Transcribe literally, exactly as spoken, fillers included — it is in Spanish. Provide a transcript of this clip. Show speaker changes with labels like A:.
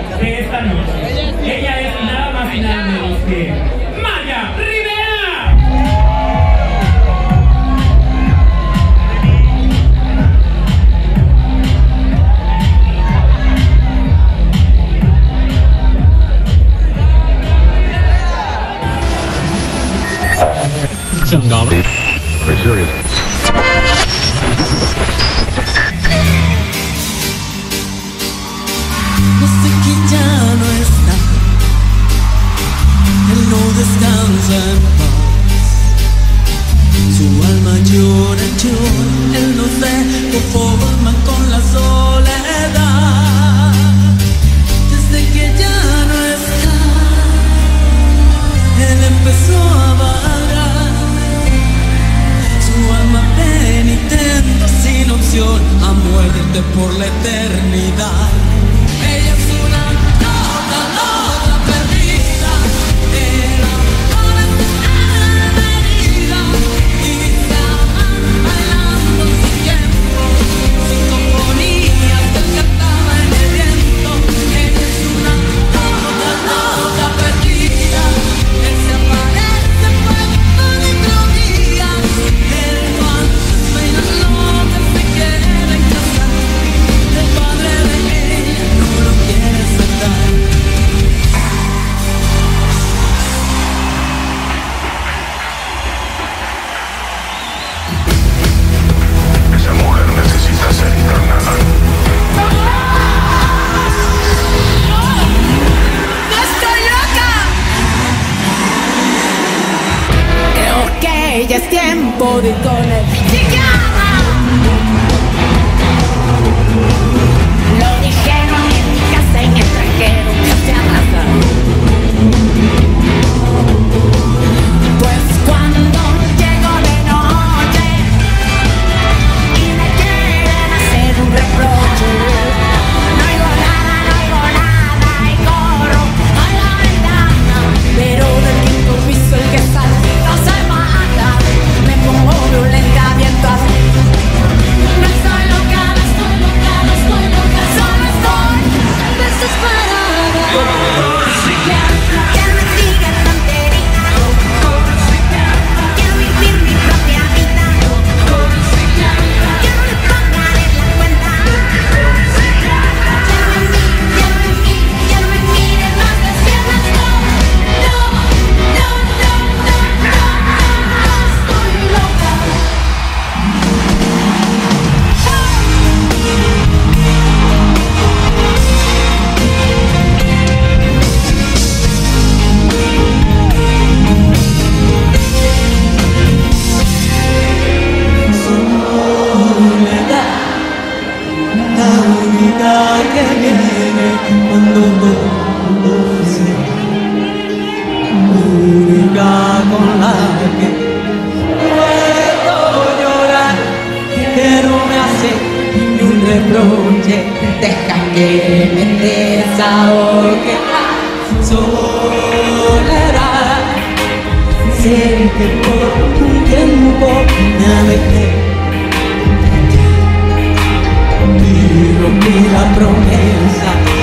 A: de esta noche. Ella es nada más y nada menos que Maya Rivera.
B: Very serious.
C: No sé que ya no está, él no descansa en paz. Su alma llora, llora, él no se conforma con la soledad. Desde que ya no está, él empezó a vagar. Su alma penitente sin opción a muerte por la eternidad. Ella es una loca, loca perdida. El amor está herida y se aman bailando sin tiempo. Sinfonías que él cantaba en el viento. Ella es una loca, loca perdida. Él se aparece cuando dentro días. Él no hace y no lo que se quiere casar. El padre de ella no lo quiere aceptar.
B: Esa mujer necesita ser internada.
C: ¡No estoy loca! Creo que ya es tiempo de ir con el psiquiatra. Lo dijeron en mi casa en extranjero que se arrasa. Pues cuando llego de noche y me quieren hacer un reproche, no oigo nada, no oigo nada y corro a la ventana. Pero del quinto piso el que salta se mata. Me pongo violenta, viento así. No estoy loca, no estoy loca, no estoy loca, solo estoy desesperada. Que me diga tontería, quiero vivir mi propia vida, que no le pongan en la cuenta. Ya no me miren, ya no me miren más las piernas, no, no, no, no, no, no, estoy loca. La única que viene cuando todo se única con la que puedo llorar, que no me hace ni un reproche. Deja que me desahogue la soledad. Sé que por un tiempo me alejé y rompí la promesa